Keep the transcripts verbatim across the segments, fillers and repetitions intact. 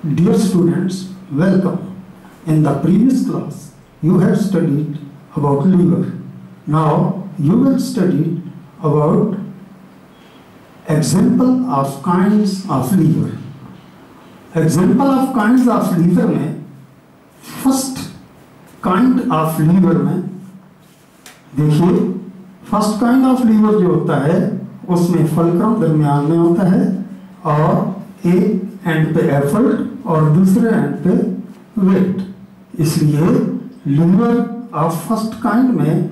Dear students, welcome. In the previous class, you have studied about liver. Now, you will study about example of kinds of liver. Example of kinds of liver में first kind of liver में देखिए, first kind of liver जो होता है उसमें fulcrum दरमियान में होता है और एक एंड पे एफर्ट और दूसरे एंड पे वेट। इसलिए लीवर ऑफ फर्स्ट काइंड में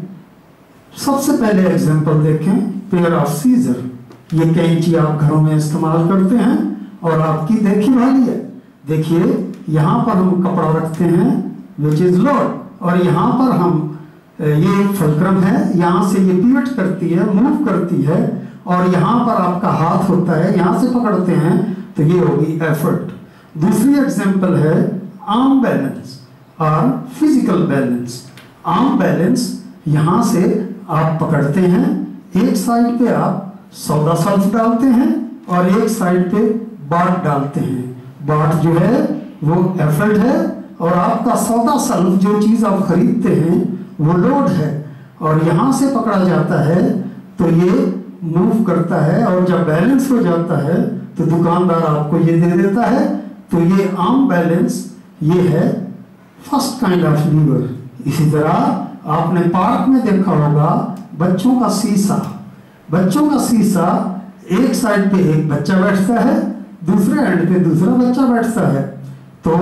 सबसे पहले एग्जांपल देखें, पेयर ऑफ सीजर। ये कैंची आप घरों में इस्तेमाल करते हैं और आपकी देखी वाली है। देखिए यहाँ पर हम कपड़ा रखते हैं विच इज लोड, और यहाँ पर हम ये फलक्रम है, यहाँ से ये पिवट करती है, मूव करती है, और यहाँ पर आपका हाथ होता है, यहाँ से पकड़ते हैं तो ये होगी एफर्ट। दूसरी एग्जांपल है आर्म बैलेंस और फिजिकल बैलेंस। आर्म बैलेंस, यहाँ से आप पकड़ते हैं, एक साइड पे आप सौदा सल्फ डालते हैं और एक साइड पे बाट डालते हैं। बाट जो है वो एफर्ट है और आपका सौदा सल्फ जो चीज़ आप खरीदते हैं वो लोड है, और यहाँ से पकड़ा जाता है तो ये मूव करता है, और जब बैलेंस हो जाता है तो दुकानदार आपको ये दे देता है। तो ये आर्म बैलेंस ये है फर्स्ट काइंड ऑफ लीवर। इसी तरह आपने पार्क में देखा होगा बच्चों का शीशा। बच्चों का शीशा, एक साइड पे एक बच्चा बैठता है, दूसरे एंड पे दूसरा बच्चा बैठता है, तो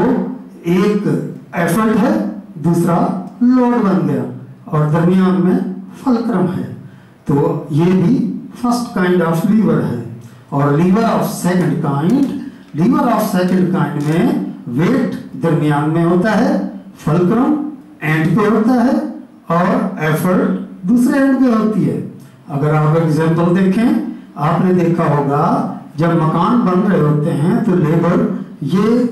एक एफर्ट है, दूसरा लोड बन गया, और दरमियान में फलक्रम है। तो ये भी फर्स्ट काइंड ऑफ लीवर है। और lever of second kind, lever of second kind में वेट दरमियान में होता है, फलक्रम एंड पे होता है और एफर्ट दूसरे एंड पे होती है। अगर आप एग्जांपल देखें, आपने देखा होगा जब मकान बन रहे होते हैं तो लेबर ये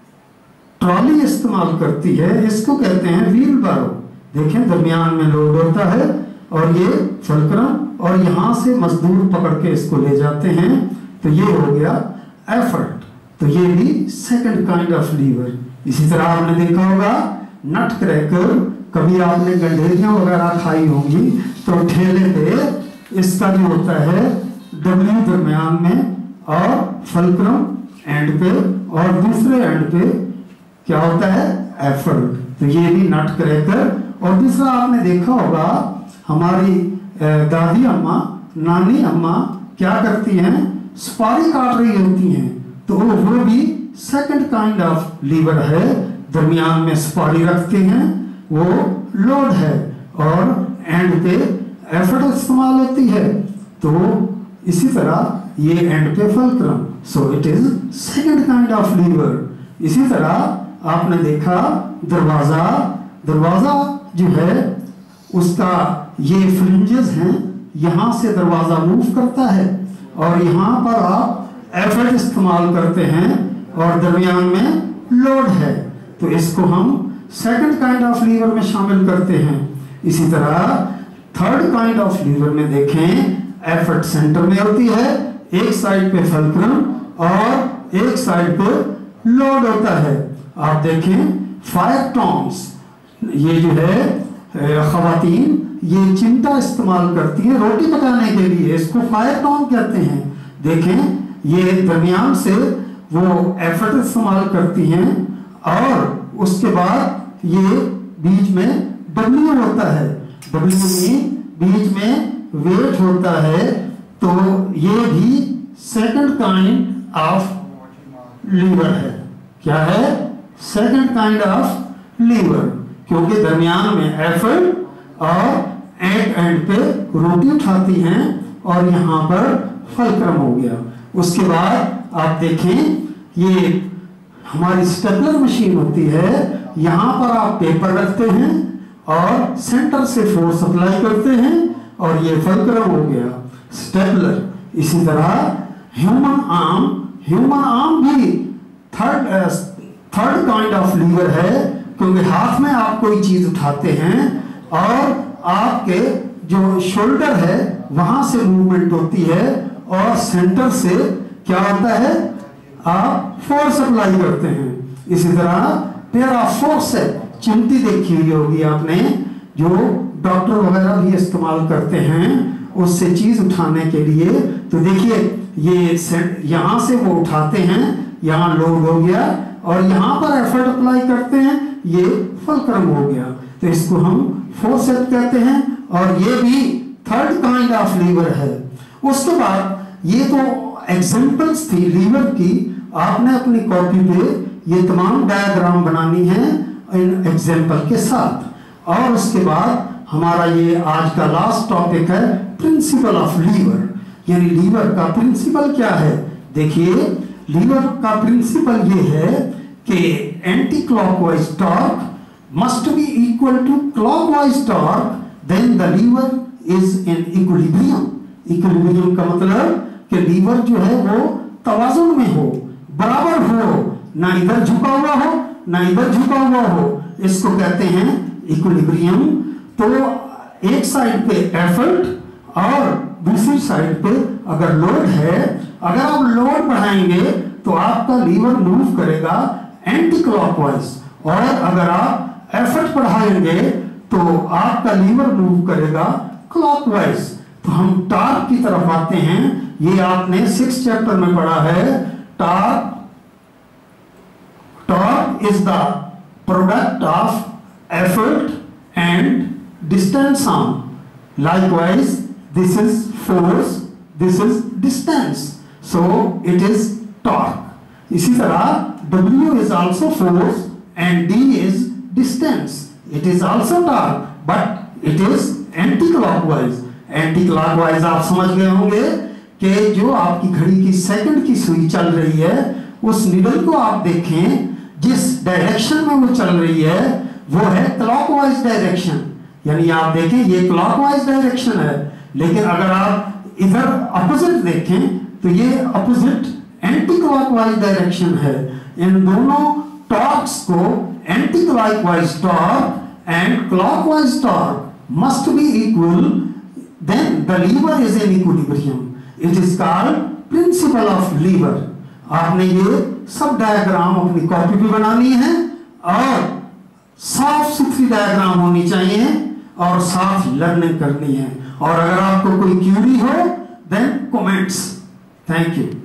ट्रॉली इस्तेमाल करती है, इसको कहते हैं व्हील बारो। देखें दरमियान में लोड होता है और ये फलक्रम, और यहाँ से मजदूर पकड़ के इसको ले जाते हैं, तो ये हो गया एफर्ट। तो ये भी सेकंड काइंड ऑफ लीवर। इसी तरह आपने देखा होगा नट क्रैकर, कभी आपने गंढेरियाँ वगैरह खाई होंगी, तो ठेले पे इसका जो होता है डब्ल्यू दरमियान में और फलक्रम एंड पे, और दूसरे एंड पे क्या होता है एफर्ट। तो ये भी नट क्रैकर। और दूसरा आपने देखा होगा हमारी दादी अम्मा, नानी अम्मा क्या करती हैं, सुपारी काट रही होती हैं, तो वो भी सेकंड काइंड ऑफ लीवर है। दरमियान में सुपारी रखते हैं, वो लोड है, और एंड पे एफर्ट इस्तेमाल होती है, तो इसी तरह ये एंड पे fulcrum. So it is second kind of lever. इसी तरह आपने देखा दरवाजा। दरवाजा जो है उसका ये फ्रिंजेस हैं, यहाँ से दरवाजा मूव करता है, और यहाँ पर आप एफर्ट इस्तेमाल करते हैं और दरमियान में लोड है, तो इसको हम सेकंड काइंड ऑफ लीवर में शामिल करते हैं। इसी तरह थर्ड काइंड ऑफ लीवर में देखें, एफर्ट सेंटर में होती है, एक साइड पे फलक्रम और एक साइड पे लोड होता है। आप देखें फायर टॉन्ग्स, ये जो है खवातीन ये चिमटा इस्तेमाल करती है रोटी पकाने के लिए, इसको फायर टॉन्ग कहते हैं। देखें ये दरमियान से वो एफर्ट इस्तेमाल करती हैं, और उसके बाद ये बीच में डब्ल्यू होता है, डब्ल्यू में बीच में वेट होता है, तो ये भी सेकंड काइंड ऑफ लीवर है। क्या है? सेकंड काइंड ऑफ लीवर, क्योंकि दरमियान में एफर्ट और एंड एंड पे रोटी उठाती हैं, और यहाँ पर फलक्रम हो गया। उसके बाद आप देखें ये हमारी स्टेपलर मशीन होती है, यहाँ पर आप पेपर रखते हैं और सेंटर से फोर्स अप्लाई करते हैं, और ये फलक्रम हो गया स्टेपलर। इसी तरह ह्यूमन आर्म, ह्यूमन आर्म भी third third kind of lever है, क्योंकि हाथ में आप कोई चीज उठाते हैं और आपके जो शोल्डर है वहां से मूवमेंट होती है, और सेंटर से क्या होता है, आप फोर्स अप्लाई करते हैं। इसी तरह पैराफोर्सेप्स, चिमटी देखी हुई होगी आपने, जो डॉक्टर वगैरह भी इस्तेमाल करते हैं उससे चीज उठाने के लिए। तो देखिए ये यहां से वो उठाते हैं, यहाँ लोड हो गया और यहाँ पर एफर्ट अप्लाई करते हैं, ये फुलक्रम हो गया, तो इसको हम फोर्सेप्स कहते हैं। और ये भी थर्ड काइंड ऑफ लीवर है। उसके बाद ये तो एग्जांपल्स थी लीवर की, आपने अपनी कॉपी पे ये तमाम डायग्राम बनानी है इन एग्जांपल के साथ। और उसके बाद हमारा ये आज का लास्ट टॉपिक है प्रिंसिपल ऑफ लीवर, यानी लीवर का प्रिंसिपल क्या है। देखिए लीवर का प्रिंसिपल ये है कि anti clockwise torque must be equal to clockwise torque, then the lever is in equilibrium. Equilibrium का मतलब कि लीवर जो है वो तवाजुन में हो, बराबर हो, ना इधर झुका हुआ हो ना इधर झुका हुआ हो, इसको कहते हैं इक्विलिब्रियम। तो एक साइड पे एफर्ट और दूसरी साइड पे अगर लोड है, अगर आप लोड बढ़ाएंगे तो आपका लीवर मूव करेगा एंटी क्लॉकवाइज, और अगर आप एफर्ट बढ़ाएंगे तो आपका लीवर मूव करेगा क्लॉकवाइज। तो हम टॉर्क की तरफ आते हैं। ये आपने सिक्स चैप्टर में पढ़ा है। Torque torque is the product of effort and distance arm. Likewise, this is force, this is distance, so it is torque. इसी तरह W is also force and D is distance. It is also torque, but it is anti-clockwise. Anti-clockwise आप समझ गए होंगे कि जो आपकी घड़ी की सेकंड की सुई चल रही है, उस निडल को आप देखें, जिस डायरेक्शन में वो चल रही है वो है क्लॉकवाइज डायरेक्शन। यानी आप देखें ये क्लॉकवाइज डायरेक्शन है, लेकिन अगर आप इधर अपोजिट देखें तो ये अपोजिट एंटी क्लॉकवाइज डायरेक्शन है। इन दोनों टॉर्क्स को anti clockwise torque and clockwise torque must be equal, then the lever is in equilibrium. It is called principle of lever. आपने ये सब डायग्राम अपनी कॉपी पे बनानी है और साफ सुथरी डायग्राम होनी चाहिए और साफ लर्निंग करनी है। और अगर आपको कोई क्यूरी हो देन कमेंट्स। Thank you.